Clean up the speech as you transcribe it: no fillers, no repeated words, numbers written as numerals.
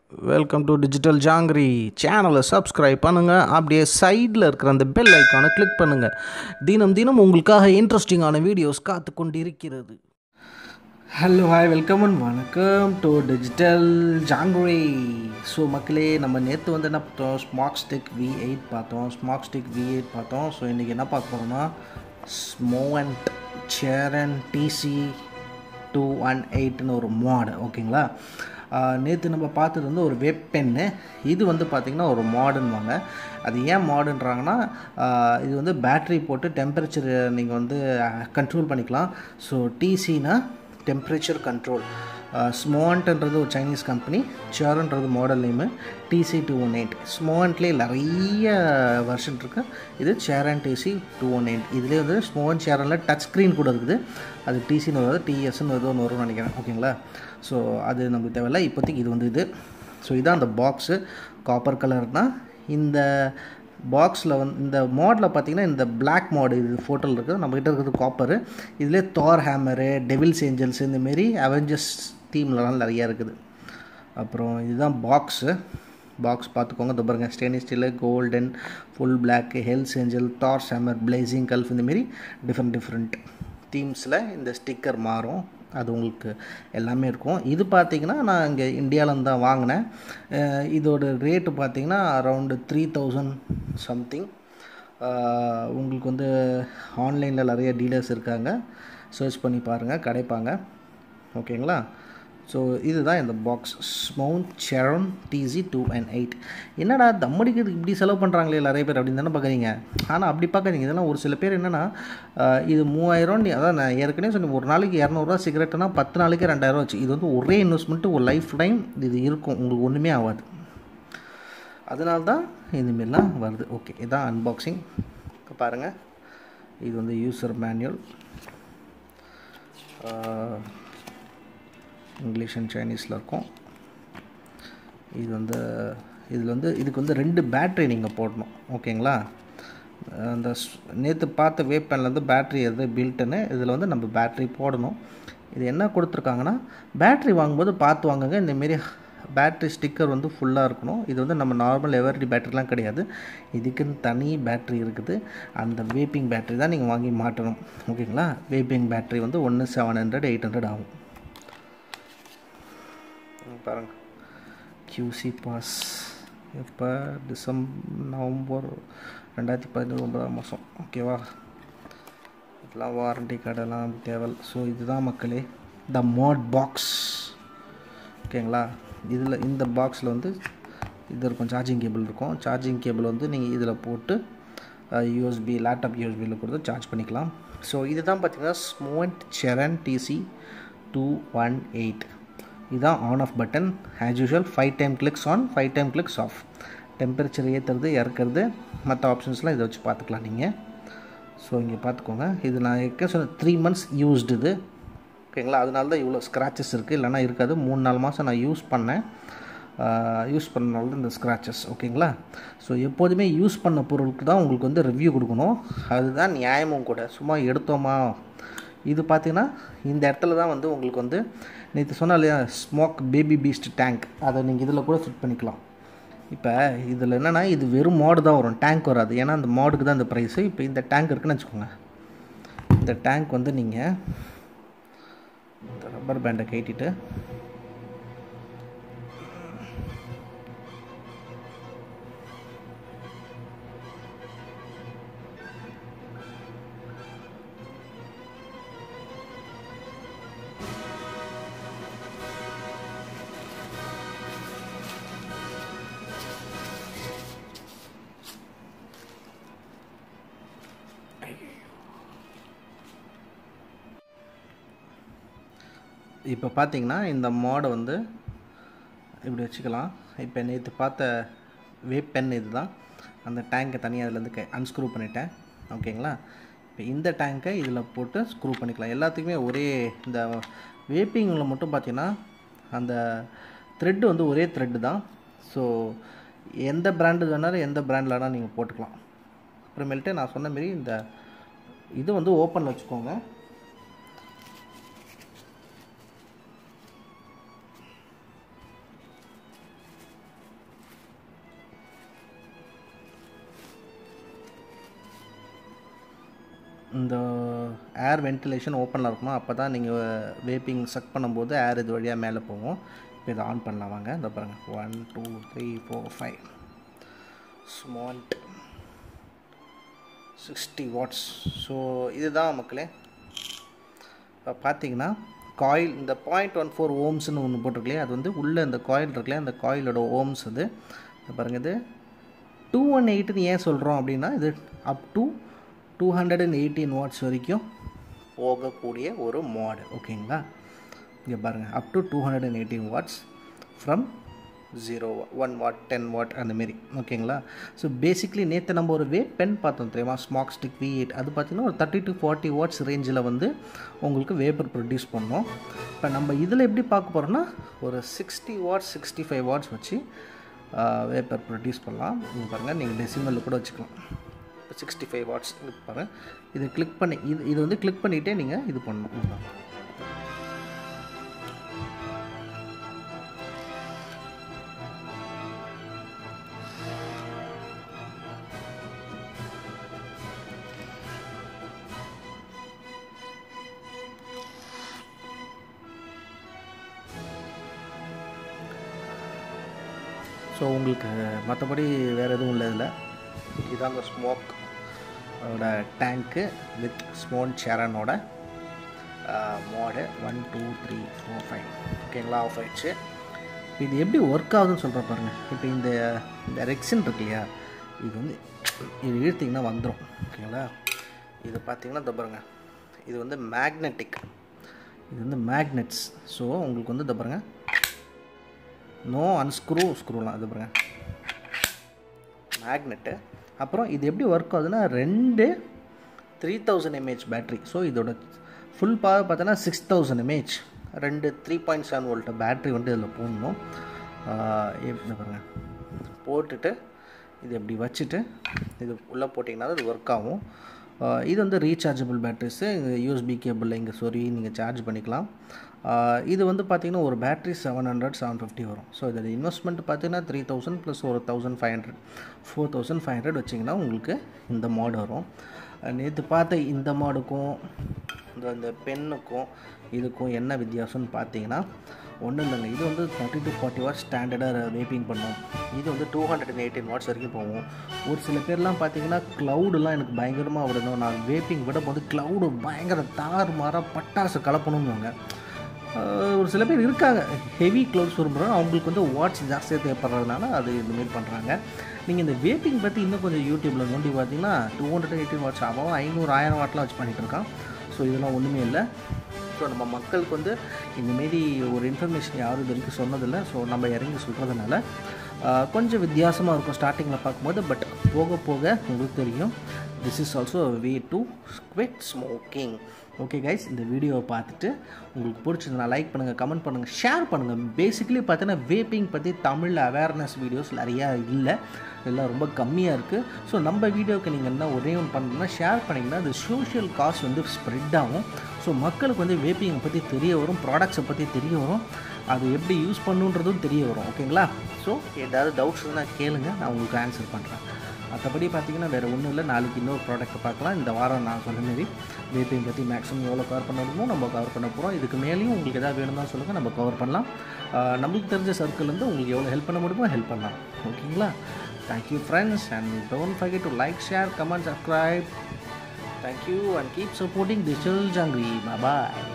Welcome to Digital Jangri channel. Subscribe பண்ணுங்க. அப்படியே சைடில் இருக்கிற அந்த பெல் ஐக்கானை கிளிக் பண்ணுங்க. தினம் உங்களுக்காக இன்ட்ரெஸ்டிங்கான வீடியோஸ் காத்து கொண்டிருக்கிறது. ஹலோ ஹாய் வெல்கம் அண்ட் வணக்கம் டு டிஜிட்டல் ஜாங்ரி. ஸோ மக்களே, நம்ம நேற்று வந்து என்ன பார்த்தோம், ஸ்மார்ட் ஸ்டிக் V8 பார்த்தோம். ஸோ இன்றைக்கி என்ன பார்க்க போகிறோம்னா ஸ்மோவன்ட் சேரன் TC218ன்னு ஒரு மாடு. ஓகேங்களா, நேற்று நம்ம பார்த்தது வந்து ஒரு வெப் பென்னு. இது வந்து பார்த்திங்கன்னா ஒரு மாடுன்னுவாங்க. அது ஏன் மாடுன்றாங்கன்னா, இது வந்து பேட்ரி போட்டு டெம்பரேச்சர் நீங்கள் வந்து கண்ட்ரோல் பண்ணிக்கலாம். ஸோ டிசினா டெம்பரேச்சர் கண்ட்ரோல். ஸ்மோவன்ட்ன்றது ஒரு சைனீஸ் கம்பெனி, சாரன்றது மாடல் நேமு, TC218. ஸ்மோவன்ட்லேயே நிறைய வெர்ஷன் இருக்குது. இது சேரன் TC218. இதுலேயே வந்து ஸ்மோவன்ட் சேரனில் டச் ஸ்க்ரீன் கூட இருக்குது. அது டிசின்னு வருது, டிஎஸ்ன்னு ஏதோ ஒன்று வரும்னு நினைக்கிறேன். ஓகேங்களா, ஸோ அது நமக்கு தேவையில்லை இப்போதைக்கு. இது வந்து இது. ஸோ இதான் அந்த பாக்ஸு, காப்பர் கலர்னால். இந்த பாக்ஸில் வந்து இந்த மாடில் பார்த்திங்கன்னா இந்த பிளாக் மாடு இது ஃபோட்டோவில் இருக்குது. நம்மகிட்ட இருக்கிறது காப்பரு. இதிலே தார் ஹேமரு, டெவில்ஸ் ஏஞ்சல்ஸ், இந்தமாரி அவெஞ்சர்ஸ் டீம்லலாம் நிறையா இருக்குது. அப்புறம் இதுதான் பாக்ஸு. பாக்ஸ் பார்த்துக்கோங்க. இது பாருங்கள், stainless steel, golden, full black, Hell's Angel, Thor hammer, blazing gulf, இந்தமாரி டிஃப்ரெண்ட் டீம்ஸில் இந்த ஸ்டிக்கர் மாறும். அது உங்களுக்கு எல்லாமே இருக்கும். இது பார்த்திங்கன்னா நான் இங்கே இந்தியாவிலேருந்து தான் வாங்கினேன். இதோட ரேட்டு பார்த்திங்கன்னா அரவுண்டு 3000 சம்திங். உங்களுக்கு வந்து ஆன்லைனில் நிறைய டீலர்ஸ் இருக்காங்க, சர்ச் பண்ணி பாருங்கள், கிடைப்பாங்க. ஓகேங்களா, ஸோ இதுதான் இந்த பாக்ஸ், ஸ்மோவன்ட் சாரோன் TC218. என்னடா தம்மடிக்கிறதுக்கு இப்படி செலவு பண்ணுறாங்களே நிறைய பேர் அப்படின்னு தானே பார்க்குறீங்க. ஆனால் அப்படி பார்க்குறீங்க. இதெல்லாம் ஒரு சில பேர் என்னென்னா, இது 3000, அதான் நான் ஏற்கனவே சொன்னேன், ஒரு நாளைக்கு 200 சிகரெட்டுனா 10 நாளைக்கு 2000 வச்சு. இது வந்து ஒரே இன்வெஸ்ட்மெண்ட்டு, ஒரு லைஃப் டைம் இது இருக்கும், உங்களுக்கு ஒன்றுமே ஆகாது. அதனால தான் இதுமாரிலாம் வருது. ஓகே, இதுதான் அன்பாக்சிங். பாருங்கள், இது வந்து யூசர் மேனுவல், இங்கிலீஷ் அண்ட் சைனீஸில் இருக்கும். இது வந்து இதில் வந்து இதுக்கு வந்து 2 பேட்ரி நீங்கள் போடணும். ஓகேங்களா, அந்த நேற்று பார்த்த வேப் பேனில் வந்து பேட்ரி எது பில்ட்டுன்னு, இதில் வந்து நம்ம பேட்ரி போடணும். இது என்ன கொடுத்துருக்காங்கன்னா, பேட்ரி வாங்கும்போது பார்த்து வாங்குங்க. இந்தமாரி பேட்ரி ஸ்டிக்கர் வந்து ஃபுல்லாக இருக்கணும். இது வந்து நம்ம நார்மல் எவர்டி பேட்டரிலாம் கிடையாது, இதுக்குன்னு தனி பேட்ரி இருக்குது. அந்த வேப்பிங் பேட்ரி தான் நீங்கள் வாங்கி மாட்டணும். ஓகேங்களா, வேப்பிங் பேட்ரி வந்து 700 800 ஆகும். பாருங்கள், QC பாஸ் இப்போ நவம்பர் 2019 ஓகேவா. இதெல்லாம் வாரண்டி கார்டெல்லாம் தேவை. ஸோ இதுதான் மக்களே த மாட் பாக்ஸ். ஓகேங்களா, இதில் இந்த பாக்ஸில் வந்து இது இருக்கும், சார்ஜிங் கேபிள் இருக்கும். சார்ஜிங் கேபிள் வந்து நீங்கள் இதில் போட்டு USB, லேப்டாப் USBயில் கொடுத்து சார்ஜ் பண்ணிக்கலாம். ஸோ இதுதான் பார்த்திங்கன்னா ஸ்மோவன்ட் சாரோன் TC218. இதுதான் on off button. As usual 5 time clicks on, 5 time clicks off. Temperature ஏற்றுறது, இறக்குறது, மற்ற ஆப்ஷன்ஸ்லாம் இதை வச்சு பார்த்துக்கலாம் நீங்கள். ஸோ இங்கே பார்த்துக்கோங்க. இது நான் சொன்ன 3 months யூஸ்டு இது. ஓகேங்களா, அதனால தான் இவ்வளோ ஸ்க்ராச்சஸ் இருக்குது, இல்லைனா இருக்காது. 3-4 மாதம் நான் யூஸ் பண்ணனால தான் இந்த ஸ்க்ராச்சஸ். ஓகேங்களா, ஸோ எப்போதுமே யூஸ் பண்ண பொருளுக்கு தான் உங்களுக்கு வந்து ரிவ்யூ கொடுக்கணும். அதுதான் நியாயமும் கூட. சும்மா எடுத்தோமா. இது பார்த்திங்கன்னா இந்த இடத்துல தான் வந்து உங்களுக்கு வந்து நேற்று சொன்னால் இல்லையா, ஸ்மோக் பேபி பீஸ்ட் டேங்க், அதை நீங்கள் இதில் கூட ஃபிட் பண்ணிக்கலாம். இப்போ இதில் என்னென்னா, இது வெறும் மாடு தான் வரும், டேங்க் வராது. ஏன்னா அந்த மாடுக்கு தான் இந்த ப்ரைஸு. இப்போ இந்த டேங்க் இருக்குன்னு வச்சுக்கோங்க. இந்த டேங்க் வந்து நீங்கள் ரப்பர் பேண்டை கட்டிட்டு இப்போ பார்த்தீங்கன்னா இந்த மாடை வந்து இப்படி வச்சுக்கலாம். இப்போ நேற்று பார்த்த வேப் பென் இது தான். அந்த டேங்கை தனியாக அதிலேருந்து அன்ஸ்க்ரூ பண்ணிட்டேன். ஓகேங்களா, இப்போ இந்த டேங்கை இதில் போட்டு ஸ்க்ரூ பண்ணிக்கலாம். எல்லாத்துக்குமே ஒரே, இந்த வேப்பிங்கில் மட்டும் பார்த்திங்கன்னா அந்த த்ரெட்டு வந்து ஒரே த்ரெட்டு தான். ஸோ எந்த பிராண்டு வேணாலும் எந்த பிராண்டில் வேணாலும் நீங்கள் போட்டுக்கலாம். அப்புறமேல்ட்டு நான் சொன்ன மாரி இந்த இது வந்து ஓப்பன் வச்சுக்கோங்க. இந்த ஏர் வென்டிலேஷன் ஓப்பனில் இருக்கணும். அப்போ தான் நீங்கள் வேப்பிங் சக் பண்ணும்போது ஏர் இது வழியாக மேலே போகும். இப்போ இதை ஆன் பண்ணலாம் வாங்க. இந்த பாருங்கள் 1 2 3 4 5 Smoant 60 watts. ஸோ இதுதான் மக்களே. இப்போ பார்த்தீங்கன்னா காயில் இந்த 0.14 ohmsன்னு ஒன்று போட்டிருக்கலையே, அது வந்து உள்ளே இந்த காயில் இருக்குல்லையே, அந்த காயிலோட ஓம்ஸ் அது பாருங்கள். இது 218ன்னு ஏன் சொல்கிறோம் அப்படின்னா, இது அப் டு 218 watts வரைக்கும் போகக்கூடிய ஒரு மாடு. ஓகேங்களா, இங்கே பாருங்கள், up to 218 watts from 0 1 watt 10 watt அந்தமாரி. ஓகேங்களா, ஸோ பேசிக்லி நேற்று நம்ம ஒரு வேப் பென் பார்த்தோம் தெரியுமா, ஸ்மாக் ஸ்டிக் V8. அது பார்த்திங்கன்னா ஒரு 30 to 40 watts ரேஞ்சில் வந்து உங்களுக்கு வேப்பர் ப்ரொடியூஸ் பண்ணோம். இப்போ நம்ம இதில் எப்படி பார்க்க போகிறோம்னா ஒரு 60 watts 65 watts வச்சு வேப்பர் ப்ரொடியூஸ் பண்ணலாம். நீங்கள் பாருங்கள், நீங்கள் டெசிமலில் கூட வச்சுக்கலாம். இப்போ 65 watts பாருங்கள். இது கிளிக் பண்ணி இது வந்து கிளிக் பண்ணிகிட்டே நீங்கள் இது பண்ணணும். ஸோ உங்களுக்கு மற்றபடி வேறு எதுவும் இல்லை இதில். இதாங்க ஸ்மோக்கோட டேங்க்கு வித் ஸ்மோண்ட் சேரனோட மாடு 1 2 3 4 5. ஓகேங்களா, ஆஃப் ஆகிடுச்சு. இது எப்படி ஒர்க் ஆகுதுன்னு சொல்கிறேன் பாருங்கள். இப்போ இந்த ரெக்ஸின் இருக்கு இல்லையா, இது வந்து இது இழுத்திங்கன்னா வந்துடும். ஓகேங்களா, இது பார்த்திங்கன்னா இந்த பாருங்கள், இது வந்து மேக்னெட்டிக், இது வந்து மேக்னெட்ஸ். ஸோ உங்களுக்கு வந்து இந்த பாருங்கள், நோ ஸ்க்ரூலாம் இது பாருங்கள் மேக்னெட்டு. அப்புறம் இது எப்படி ஒர்க் ஆகுதுன்னா, 2 3000 mAh பேட்ரி. ஸோ இதோட ஃபுல் பவர் பார்த்தோன்னா 6000 mAh. 2 3.7 volt பேட்ரி வந்து இதில் போடணும். எப்படி பாருங்கள், போட்டுட்டு இது எப்படி வச்சுட்டு இது உள்ளே போட்டிங்கன்னா அது ஒர்க் ஆகும். இது வந்து ரீசார்ஜபிள் பேட்ரிஸு. யூஎஸ்பி கேபிளில் இங்கே நீங்கள் சார்ஜ் பண்ணிக்கலாம். இது வந்து பார்த்திங்கன்னா ஒரு பேட்ரி 700 750 வரும். ஸோ இதோட இன்வெஸ்ட்மெண்ட் பார்த்திங்கன்னா 3000 ப்ளஸ் ஒரு 1500 4500 வச்சிங்கன்னா உங்களுக்கு இந்த மாடு வரும். நேற்று பார்த்த இந்த மாடுக்கும் இந்த பென்னுக்கும் இதுக்கும் என்ன வித்தியாசம்னு பார்த்தீங்கன்னா ஒன்றும் இல்லைங்க. இது வந்து 30 to 40 watts ஸ்டாண்டர்டாக வேப்பிங் பண்ணும். இது வந்து 218 watts வரைக்கும் போகும். ஒரு சில பேர்லாம் பார்த்தீங்கன்னா க்ளவுடெலாம் எனக்கு பயங்கரமாக விடணும், நான் வேப்பிங் விட போது க்ளவுடு பயங்கர தாறுமாறாக பட்டாசு கலப்பணும்னுவாங்க. ஒரு சில பேர் இருக்காங்க ஹெவி க்ளவுட்ஸ் விரும்புகிறாங்க, அவங்களுக்கு வந்து வாட்ஸ் ஜாஸ்தியாக தேவைப்படுறதுனால அது இந்தமாரி பண்ணுறாங்க. நீங்கள் இந்த வேப்பிங் பற்றி இன்னும் கொஞ்சம் யூடியூப்பில் நோண்டி பார்த்தீங்கன்னா 218 watts அவன் 500 1000 wattலாம் வச்சு பண்ணிகிட்டு இருக்கான். ஸோ இதெல்லாம் ஒன்றுமே இல்லை. ஸோ நம்ம மக்களுக்கு வந்து இந்தமாரி ஒரு இன்ஃபர்மேஷன் யாரும் இது வரைக்கும் சொன்னதில்லை. ஸோ நம்ம இறங்கி சொல்கிறதுனால கொஞ்சம் வித்தியாசமாக இருக்கும் ஸ்டார்டிங்கில் பார்க்கும்போது. பட் போக போக உங்களுக்கு தெரியும். This is also way to quit smoking. Okay guys, இந்த வீடியோவை பார்த்துட்டு உங்களுக்கு பிடிச்சதுன்னா லைக் பண்ணுங்கள், கமெண்ட் பண்ணுங்கள், ஷேர் பண்ணுங்கள். பேசிக்கலி பார்த்தீங்கன்னா வேப்பிங் பற்றி தமிழில் அவேர்னஸ் வீடியோஸ் நிறையா இல்லை, எல்லாம் ரொம்ப கம்மியாக இருக்குது. ஸோ நம்ம வீடியோவுக்கு நீங்கள் என்ன ஒரே ஒன்று பண்ணணும்னா ஷேர் பண்ணிங்கன்னா அது சோஷியல் காஸ் வந்து ஸ்ப்ரெட் ஆகும். ஸோ மக்களுக்கு வந்து வேப்பிங்கை பற்றி தெரிய வரும், ப்ராடக்ட்ஸை பற்றி தெரிய வரும், அது எப்படி யூஸ் பண்ணுன்றதும் தெரிய வரும். ஓகேங்களா, ஸோ ஏதாவது டவுட்ஸ் இருந்தால் கேளுங்க, நான் உங்களுக்கு ஆன்சர் பண்ணுறேன். மற்றபடி பார்த்திங்கன்னா வேறு ஒன்றும் இல்லை. நாளைக்கு இன்னொரு ப்ராடக்ட்டை பார்க்கலாம். இந்த வாரம் நான் சொன்ன மாரி வேப்பிங் பற்றி மேக்ஸிமம் எவ்வளோ கவர் பண்ண முடியுமோ நம்ம கவர் பண்ண போகிறோம். இதுக்கு மேலேயும் உங்களுக்கு எதாவது வேணும்னா சொல்லுங்கள், நம்ம கவர் பண்ணலாம். நம்மளுக்கு தெரிஞ்ச சர்க்கிள்லேருந்து உங்களுக்கு எவ்வளோ ஹெல்ப் பண்ண முடியுமோ ஹெல்ப் பண்ணலாம். ஓகேங்களா, thank you friends, and don't forget to like, share, comment, subscribe. Thank you and keep supporting Digital Jangri. Bye bye.